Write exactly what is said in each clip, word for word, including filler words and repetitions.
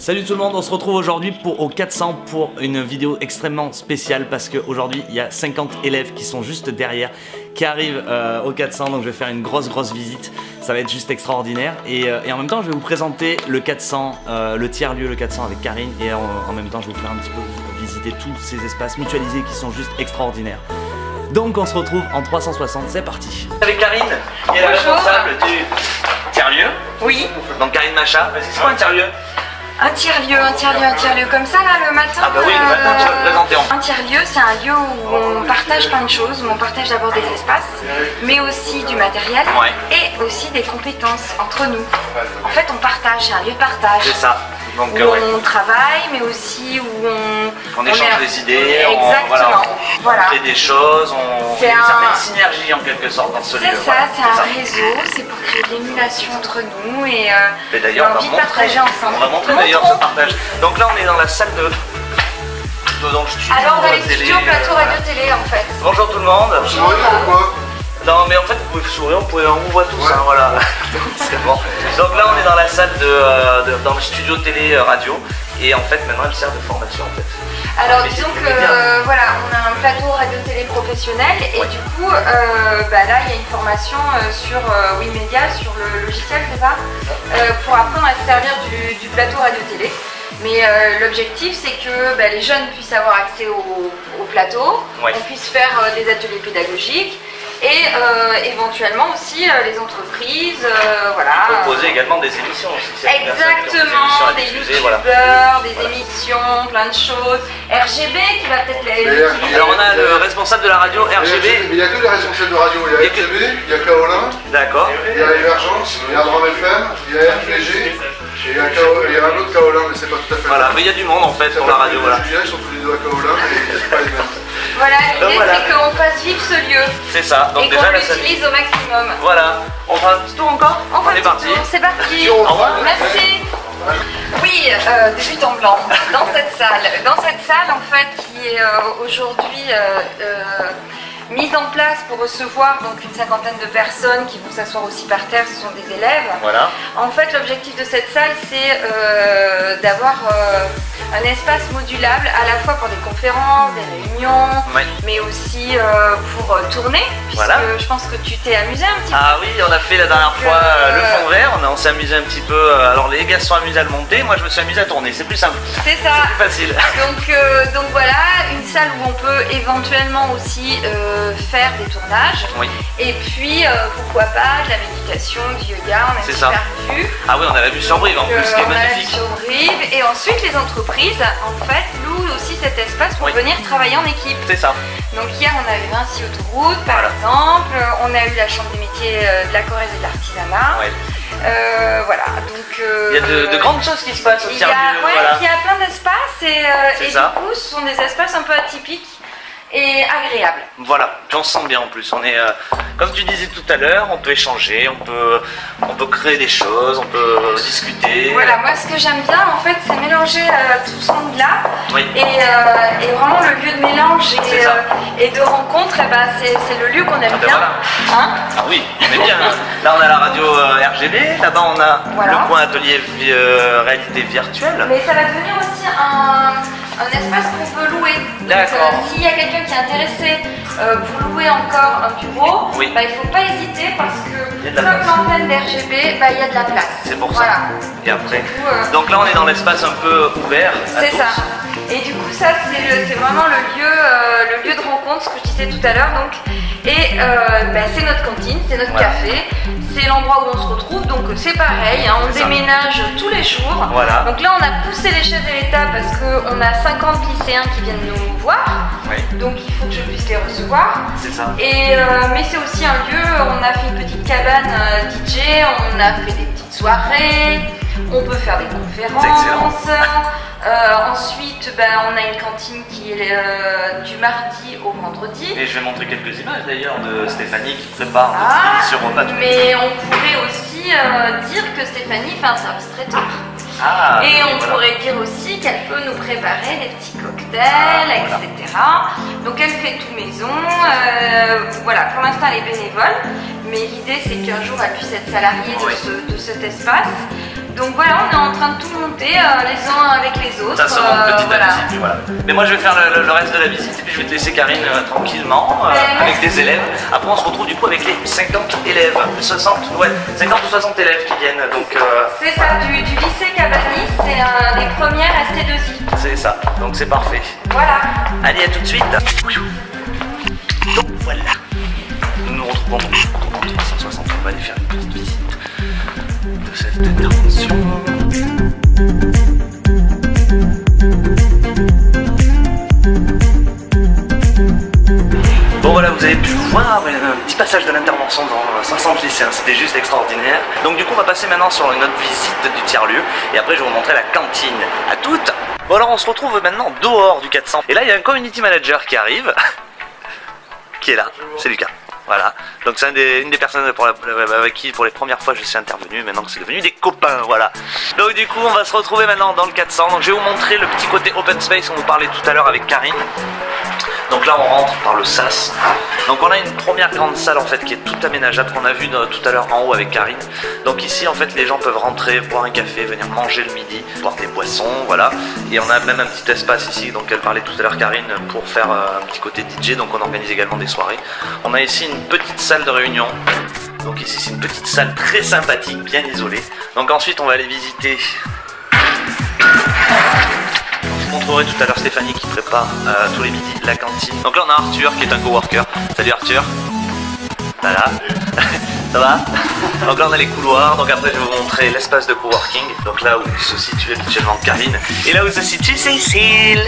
Salut tout le monde, on se retrouve aujourd'hui pour au quatre cents pour une vidéo extrêmement spéciale parce qu'aujourd'hui il y a cinquante élèves qui sont juste derrière qui arrivent euh, au quatre cents, donc je vais faire une grosse grosse visite, ça va être juste extraordinaire et, euh, et en même temps je vais vous présenter le quatre cents, euh, le tiers-lieu le quatre cents avec Karine et en, en même temps je vais vous faire un petit peu visiter tous ces espaces mutualisés qui sont juste extraordinaires. Donc on se retrouve en trois cent soixante, c'est parti. Avec Karine, qui est la responsable du tiers-lieu. Oui. Donc Karine Macha, c'est quoi un tiers-lieu? Un tiers-lieu, un tiers-lieu, un tiers-lieu comme ça là le matin. Ah bah oui, le matin tu vas te présenter en. Un tiers-lieu c'est un lieu où on partage plein de choses, où on partage d'abord des espaces, mais aussi du matériel Ouais. et aussi des compétences entre nous. En fait on partage, c'est un lieu de partage. C'est ça. Donc, où euh, ouais. on travaille, mais aussi où on... On échange est... des idées, exactement, on, voilà, on, voilà. on fait des choses, on fait une un... certaine synergie en quelque sorte dans ce lieu. C'est ça, voilà. c'est un réseau, c'est pour créer de l'émulation entre nous et, euh, et d'ailleurs, on, envie de partager ensemble. On va montrer d'ailleurs ce partage. Donc là, on est dans la salle de... dans le studio. Alors, dans les télé, studios plateau euh, radio-télé en fait. Bonjour tout le monde. Bonjour. Pourquoi ? Non mais en fait vous pouvez sourire, on, pouvez, on vous voit tous, ouais. hein, voilà. C'est bon. Donc là on est dans la salle de, euh, de dans le studio télé euh, radio et en fait maintenant elle sert de formation en fait. Alors mais disons que euh, voilà, on a un plateau radio-télé professionnel et ouais. du coup euh, bah, là il y a une formation euh, sur euh, Wimedia, sur le logiciel c'est ça, euh, pour apprendre à se servir du, du plateau radio-télé. Mais euh, l'objectif c'est que bah, les jeunes puissent avoir accès au, au plateau, ouais. on puisse faire euh, des ateliers pédagogiques. Et euh, éventuellement aussi euh, les entreprises, euh, voilà. Proposer également des émissions aussi. Exactement, des, des youtubeurs, voilà. des voilà. émissions, plein de choses. R G B qui va peut-être les utiliser. Alors on a le responsable de la radio R G B. Mais il n'y a que les responsables de radio, il y a R G B, il y a Kaolin. D'accord. Il y a Émergence, il y a Drame F M, il y a R P G. Et il y a, il y a un autre Kaolin, mais c'est pas tout à fait. Voilà, mais il y a du monde en fait pour la radio. Voilà. Julien, ils sont tous les deux à Kaolin, mais c'est pas les mêmes. Voilà, l'idée voilà. c'est qu'on fasse vivre ce lieu. C'est ça, donc et déjà qu'on l'utilise au maximum. Voilà, on fera un petit tour encore. On, on est parti. C'est parti. Au revoir. Merci. Oui, euh, de but en blanc, dans cette salle. Dans cette salle en fait qui est euh, aujourd'hui euh, euh, mise en place pour recevoir donc une cinquantaine de personnes qui vont s'asseoir aussi par terre, ce sont des élèves. Voilà. En fait l'objectif de cette salle c'est euh, d'avoir euh, un espace modulable à la fois pour des conférences, des réunions, oui. mais aussi euh, pour euh, tourner, puisque voilà. je pense que tu t'es amusé un petit peu. Ah oui, on a fait la dernière donc, fois euh, le fond vert, on, on s'est amusé un petit peu, alors les gars se sont amusés à le monter, moi je me suis amusé à tourner, c'est plus simple. C'est ça. C'est plus facile. Donc, euh, donc voilà, une salle où on peut éventuellement aussi euh, faire des tournages. Oui. Et puis euh, pourquoi pas de la méditation, du yoga, on a une super vue. Ah oui, on a la vue sur Brive en plus, ce qui est magnifique. On a la vue sur Brive et ensuite les entreprises en fait louent aussi cet espace pour oui. venir travailler en équipe. C'est ça. Donc hier on a eu Vinci Autoroute par voilà. exemple, on a eu la chambre des métiers de la Corrèze et de l'artisanat. Ouais. Euh, voilà, donc euh, il y a de, de grandes choses qui se passent au tiers-lieu. Ouais, voilà. il y a plein d'espaces et, euh, et du coup ce sont des espaces un peu atypiques et agréable. Voilà, j'en sens bien en plus. On est, euh, comme tu disais tout à l'heure, on peut échanger, on peut, on peut créer des choses, on peut discuter. Voilà, moi ce que j'aime bien en fait, c'est mélanger euh, tout ce monde-là oui. et, euh, et vraiment le lieu de mélange et, euh, et de rencontre, eh ben, c'est le lieu qu'on aime ah ben bien. Voilà. Hein ah oui, on est bien. Là on a la radio euh, R G B, là-bas on a voilà. le coin atelier euh, réalité virtuelle. Mais ça va devenir aussi un, un espace qu'on peut louer. D'accord. Euh, S'il y a quelqu'un qui est intéressé euh, pour louer encore un bureau, oui. bah, il ne faut pas hésiter parce que comme l'antenne d'R G B, bah, il y a de la place. C'est pour voilà. ça. Et après. Coup, euh... Donc là on est dans l'espace un peu ouvert. C'est ça. Et du coup ça c'est vraiment le lieu, euh, le lieu de rencontre, ce que je disais tout à l'heure. Donc et euh, bah, c'est notre cantine, c'est notre voilà. café, c'est l'endroit où on se retrouve. Donc c'est pareil, hein, on déménage tous les jours. Voilà. Donc là on a poussé les chaises et les tables parce qu'on a cinquante lycéens qui viennent nous voir. Oui. Donc il faut que je puisse les recevoir. C'est ça. Et euh, mais c'est aussi un lieu, on a fait une petite cabane euh, D J, on a fait des petites soirées, on peut faire des conférences. Euh, ensuite, ben, on a une cantine qui est euh, du mardi au vendredi. Et je vais montrer quelques images d'ailleurs de Stéphanie qui prépare ah, ce repas. Mais on pourrait aussi euh, dire que Stéphanie fait un service traiteur. Ah, et on voilà. pourrait dire aussi qu'elle peut nous préparer des petits cocktails, ah, voilà. et cetera. Donc elle fait tout maison. Euh, voilà, pour l'instant elle est bénévole, mais l'idée c'est qu'un jour elle puisse être salariée oui. de, ce, de cet espace. Donc voilà, on est en train de tout monter euh, les uns avec les autres. Ça se monte euh, petit voilà. à petit. Voilà. Mais moi je vais faire le, le reste de la visite et puis je vais te laisser Karine euh, tranquillement euh, avec des élèves. Après on se retrouve du coup avec les cinquante élèves, soixante, ouais, cinquante ou soixante élèves qui viennent. Donc euh... c'est ça, du, du lycée Cabanis, c'est un des premières S T deux I. C'est ça, donc c'est parfait. Voilà. Allez, à tout de suite. Donc voilà. Nous nous retrouvons donc au trois cent soixante. On va aller faire une petite visite de cette intervention. Bon voilà, vous avez pu voir un petit passage de l'intervention dans soixante lycéens, c'était juste extraordinaire. Donc du coup on va passer maintenant sur une autre visite du tiers-lieu et après je vais vous montrer la cantine. À toutes. Bon alors on se retrouve maintenant dehors du quatre cents et là il y a un community manager qui arrive, qui est là, c'est Lucas. Voilà, donc c'est un des, une des personnes pour la, avec qui pour les premières fois je suis intervenu, maintenant que c'est devenu des copains, voilà. Donc du coup on va se retrouver maintenant dans le quatre cents, donc je vais vous montrer le petit côté open space, on vous parlait tout à l'heure avec Karine. Donc là on rentre par le sas. Donc on a une première grande salle en fait qui est toute aménageable qu'on a vu tout à l'heure en haut avec Karine. Donc ici en fait les gens peuvent rentrer, boire un café, venir manger le midi, boire des boissons, voilà. Et on a même un petit espace ici, donc elle parlait tout à l'heure Karine, pour faire un petit côté D J, donc on organise également des soirées. On a ici une petite salle de réunion. Donc ici c'est une petite salle très sympathique, bien isolée. Donc ensuite on va aller visiter. Je vous montrerai tout à l'heure Stéphanie qui prépare euh, tous les midis la cantine. Donc là on a Arthur qui est un coworker. Salut Arthur. Voilà. Ça va? Donc là on a les couloirs. Donc après je vais vous montrer l'espace de coworking. Donc là où se situe habituellement Karine. Et là où se situe Cécile.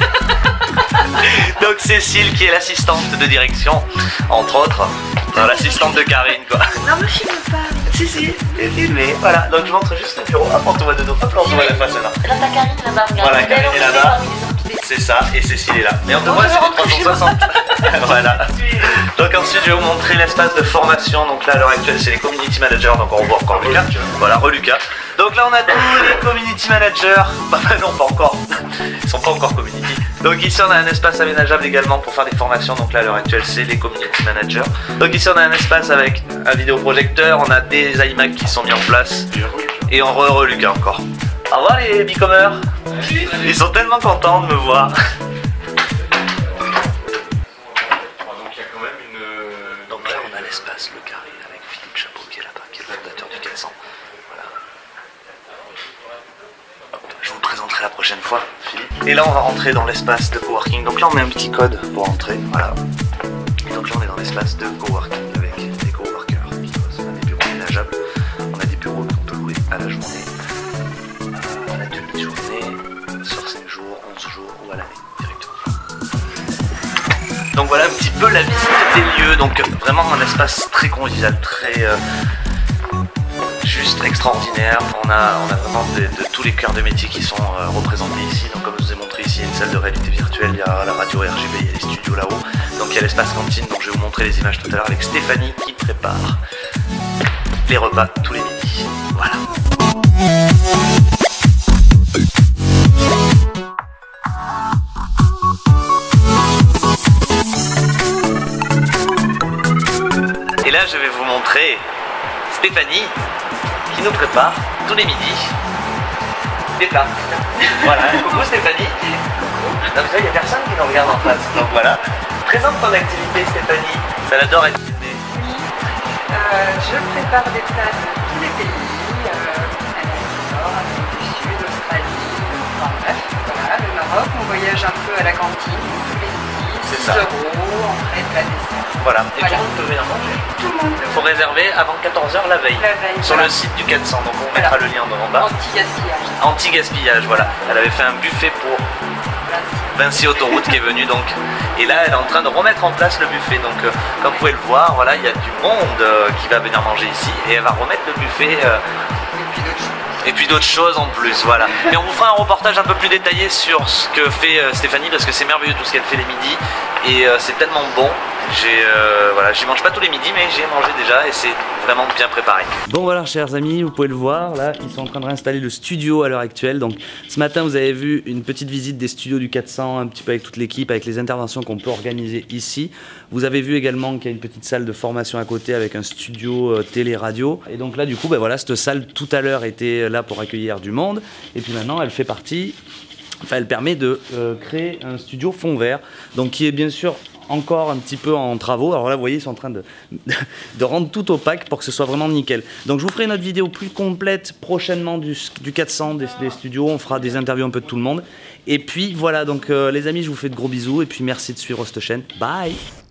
Donc Cécile qui est l'assistante de direction, entre autres. L'assistante de Karine quoi. Non mais je filme pas. Si si, t'es filmé. Voilà, donc je montre juste le bureau. Hop, on te voit de dos. Hop, on te voit la face là. Là t'as Karine là-bas, regarde. Voilà, Karine est là-bas. C'est ça, et Cécile est là. Et on te voit sur les trois cent soixante. Voilà. Donc ensuite je vais vous montrer l'espace de formation. Donc là à l'heure actuelle c'est les community managers. Donc on revoit encore Lucas. Voilà, re-Lucas. Donc là on a tous les community managers. Bah, bah non pas encore. Ils sont pas encore community. Donc ici on a un espace aménageable également pour faire des formations. Donc là à l'heure actuelle c'est les community managers. Donc ici on a un espace avec un vidéoprojecteur. On a des iMac qui sont mis en place. Et on re-re Lucas encore. Au revoir les bicomers. Ils sont tellement contents de me voir. Donc il y a quand même une... Donc là on a l'espace, le carré avec Philippe Chapeau qui est là-bas, qui est le fondateur du quatre cents. Voilà. Hop, je vous le présenterai la prochaine fois, Philippe. Et là on va rentrer dans l'espace de coworking. Donc là on met un petit code pour entrer, voilà. Et donc là on est dans l'espace de coworking avec des coworkers. On a des bureaux aménageables, on a des bureaux qu'on peut louer à la journée. La demi-journée, sur cinq jours, onze jours ou à l'année directement. Donc voilà un petit peu la visite des lieux, donc vraiment un espace très convivial, très euh, juste extraordinaire. On a, on a vraiment de, de tous les cœurs de métier qui sont euh, représentés ici. Donc comme je vous ai montré ici, il y a une salle de réalité virtuelle, il y a la radio R G B, il y a les studios là-haut. Donc il y a l'espace cantine, donc je vais vous montrer les images tout à l'heure avec Stéphanie qui prépare les repas tous les midis. Voilà. Et là je vais vous montrer Stéphanie qui nous prépare tous les midis des plats. Voilà, coucou Stéphanie. Donc il n'y a personne qui nous regarde en face. Donc voilà. Présente ton activité Stéphanie. Ça l'adore être filmée. Oui, euh, je prépare des plats de tous les pays, euh, Amérique du Nord, Amérique du Sud, Australie, enfin bref, voilà, le Maroc, on voyage un peu à la cantine, tous les midis, six euros, entrée, plat, dessert. Voilà, et Voilà. tout le monde peut venir manger. Tout le monde Il faut réserver avant quatorze heures la veille. La veille, Sur voilà. le site du quatre cents, donc on mettra Voilà. le lien en bas. Anti-gaspillage. Anti-gaspillage, voilà. Elle avait fait un buffet pour Vinci Autoroute qui est venu donc. Et là elle est en train de remettre en place le buffet. Donc euh, comme vous pouvez le voir, voilà, il y a du monde euh, qui va venir manger ici. Et elle va remettre le buffet. Euh, Et puis d'autres choses. Et puis d'autres choses en plus, voilà. Mais on vous fera un reportage un peu plus détaillé sur ce que fait euh, Stéphanie, parce que c'est merveilleux tout ce qu'elle fait les midis. Et euh, c'est tellement bon. J'ai, euh, voilà, j'y mange pas tous les midis, mais j'ai mangé déjà et c'est vraiment bien préparé. Bon voilà chers amis, vous pouvez le voir, là ils sont en train de réinstaller le studio à l'heure actuelle. Donc ce matin vous avez vu une petite visite des studios du quatre cents, un petit peu avec toute l'équipe, avec les interventions qu'on peut organiser ici. Vous avez vu également qu'il y a une petite salle de formation à côté avec un studio euh, télé-radio. Et donc là du coup, ben voilà, cette salle tout à l'heure était là pour accueillir du monde. Et puis maintenant elle fait partie, enfin elle permet de euh, créer un studio fond vert. Donc qui est bien sûr encore un petit peu en travaux. Alors là vous voyez ils sont en train de, de rendre tout opaque pour que ce soit vraiment nickel. Donc je vous ferai une autre vidéo plus complète prochainement du, du quatre cents, des, des studios. On fera des interviews un peu de tout le monde. Et puis voilà, donc euh, les amis, je vous fais de gros bisous et puis merci de suivre cette chaîne. Bye.